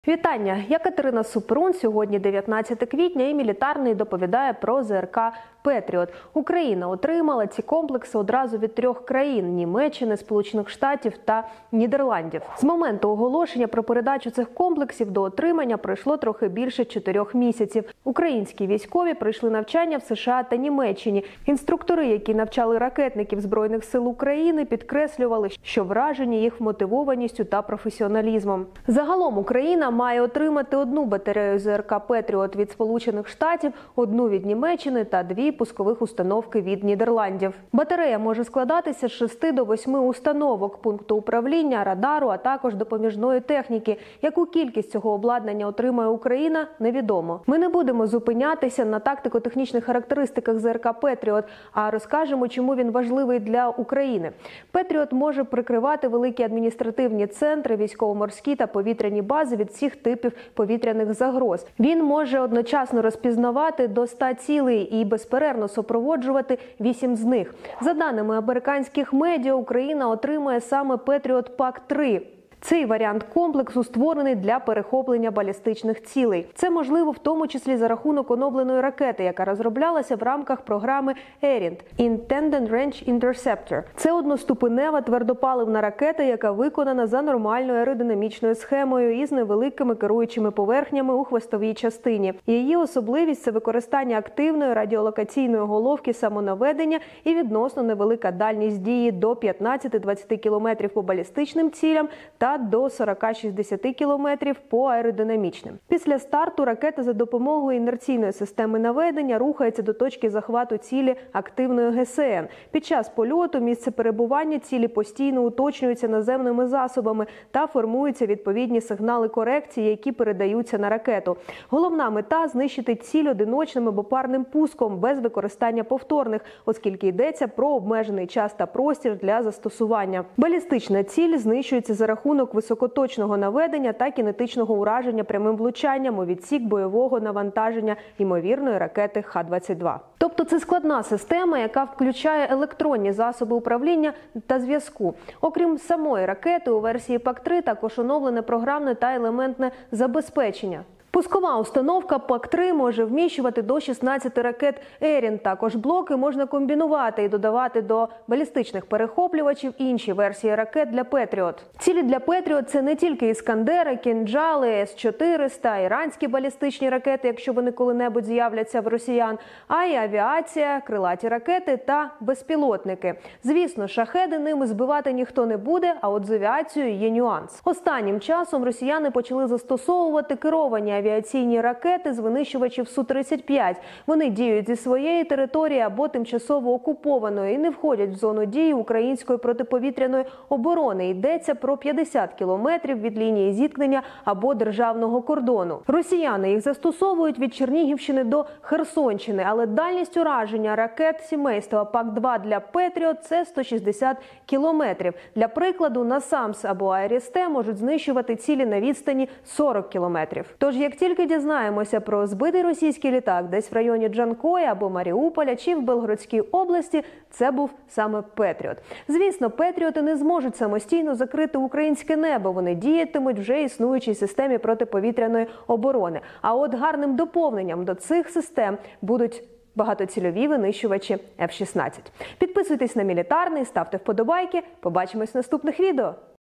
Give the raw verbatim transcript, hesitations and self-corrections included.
Вітання! Я Катерина Супрун. Сьогодні дев'ятнадцяте квітня і Мілітарний доповідає про ЗРК «Петріот». Україна отримала ці комплекси одразу від трьох країн – Німеччини, Сполучених Штатів та Нідерландів. З моменту оголошення про передачу цих комплексів до отримання пройшло трохи більше чотирьох місяців. Українські військові пройшли навчання в США та Німеччині. Інструктори, які навчали ракетників Збройних сил України, підкреслювали, що вражені їх мотивованістю та професіоналізмом. Загалом Україна має отримати одну батарею ЗРК «Петріот» від Сполучених Штатів, одну від Німеччини та дві пускових установки від Нідерландів. Батарея може складатися з шести до восьми установок, пункту управління, радару, а також допоміжної техніки. Яку кількість цього обладнання отримає Україна, невідомо. Ми не будемо зупинятися на тактико-технічних характеристиках ЗРК «Петріот», а розкажемо, чому він важливий для України. «Петріот» може прикривати великі адміністративні центри, військово-морські та повітряні бази від всіх типів повітряних загроз. Він може одночасно розпізнавати до ста цілей і безперервно супроводжувати вісім з них. За даними американських медіа, Україна отримає саме «Петріот Пак три». Цей варіант комплексу створений для перехоплення балістичних цілей. Це можливо в тому числі за рахунок оновленої ракети, яка розроблялася в рамках програми ерінд – Intended Range Interceptor. Це одноступенева твердопаливна ракета, яка виконана за нормальною аеродинамічною схемою із невеликими керуючими поверхнями у хвостовій частині. Її особливість – це використання активної радіолокаційної головки самонаведення і відносно невелика дальність дії до п'ятнадцяти-двадцяти кілометрів по балістичним цілям та до сорока-шістдесяти кілометрів по аеродинамічним. Після старту ракета за допомогою інерційної системи наведення рухається до точки захвату цілі активною ге ес ен. Під час польоту місце перебування цілі постійно уточнюється наземними засобами та формуються відповідні сигнали корекції, які передаються на ракету. Головна мета – знищити ціль одиночним або парним пуском без використання повторних, оскільки йдеться про обмежений час та простір для застосування. Балістична ціль знищується за рахунок високоточного наведення та кінетичного ураження прямим влучанням у відсік бойового навантаження ймовірної ракети Х двадцять два. Тобто це складна система, яка включає електронні засоби управління та зв'язку. Окрім самої ракети, у версії Пак три також оновлене програмне та елементне забезпечення. Пускова установка Пак три може вміщувати до шістнадцяти ракет ерінд. Також блоки можна комбінувати і додавати до балістичних перехоплювачів інші версії ракет для «Петріот». Цілі для «Петріот» – це не тільки «Іскандери», «Кінджали», С чотириста, іранські балістичні ракети, якщо вони коли-небудь з'являться в росіян, а й авіація, крилаті ракети та безпілотники. Звісно, шахеди ними збивати ніхто не буде, а от з авіацією є нюанс. Останнім часом росіяни почали застосовувати керовані авіаційні ракети з винищувачів Су тридцять п'ять. Вони діють зі своєї території або тимчасово окупованої і не входять в зону дії української протиповітряної оборони. Йдеться про п'ятдесят кілометрів від лінії зіткнення або державного кордону. Росіяни їх застосовують від Чернігівщини до Херсонщини, але дальність ураження ракет сімейства Пак два для «Петріот» – це сто шістдесят кілометрів. Для прикладу, «Насамс» або «Айрісте» можуть знищувати цілі на відстані сорок кілометрів. Тож, як тільки дізнаємося про збитий російський літак десь в районі Джанкоя або Маріуполя чи в Белгородській області, це був саме «Петріот». Звісно, «Петріоти» не зможуть самостійно закрити українське небо, вони діятимуть вже існуючій системі протиповітряної оборони. А от гарним доповненням до цих систем будуть багатоцільові винищувачі Ф шістнадцять. Підписуйтесь на Мілітарний, ставте вподобайки, побачимось в наступних відео.